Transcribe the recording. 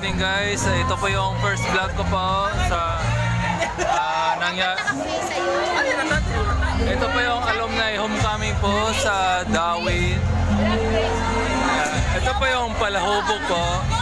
evening guys, ito po yung first vlog ko po sa ito po yung alumni homecoming po sa Dawin. Ito po yung palahubog po.